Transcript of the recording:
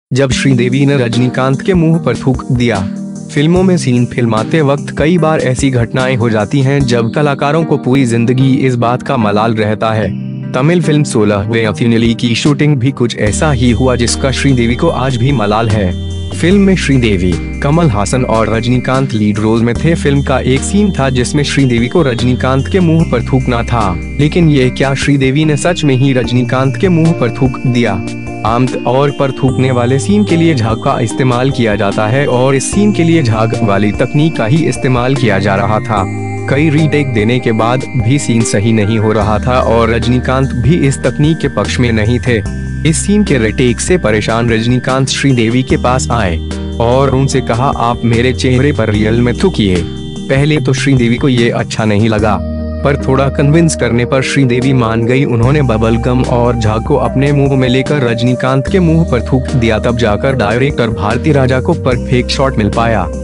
जब श्रीदेवी ने रजनीकांत के मुंह पर थूक दिया। फिल्मों में सीन फिल्माते वक्त कई बार ऐसी घटनाएं हो जाती हैं जब कलाकारों को पूरी जिंदगी इस बात का मलाल रहता है। तमिल फिल्म 16वें फिनाले की शूटिंग भी कुछ ऐसा ही हुआ जिसका श्रीदेवी को आज भी मलाल है। फिल्म में श्रीदेवी, कमल हासन और रजनीकांत लीड रोल में थे। फिल्म का एक सीन था जिसमें श्रीदेवी को रजनीकांत के मुंह पर थूकना था, लेकिन ये क्या श्रीदेवी ने सच में ही रजनीकांत के मुंह पर थूक दिया। आमतौर पर थूकने वाले सीन के लिए झाग का इस्तेमाल किया जाता है और इस सीन के लिए झाग वाली तकनीक का ही इस्तेमाल किया जा रहा था। कई रीटेक देने के बाद भी सीन सही नहीं हो रहा था और रजनीकांत भी इस तकनीक के पक्ष में नहीं थे। इस सीन के रीटेक से परेशान रजनीकांत श्रीदेवी के पास आए और उनसे कहा, आप मेरे चेहरे पर रियल में थूकिए। पहले तो श्रीदेवी को ये अच्छा नहीं लगा, पर थोड़ा कन्विंस करने पर श्रीदेवी मान गई। उन्होंने बबल गम और झाग को अपने मुंह में लेकर रजनीकांत के मुंह पर थूक दिया। तब जाकर डायरेक्टर भारती राजा को परफेक्ट शॉट मिल पाया।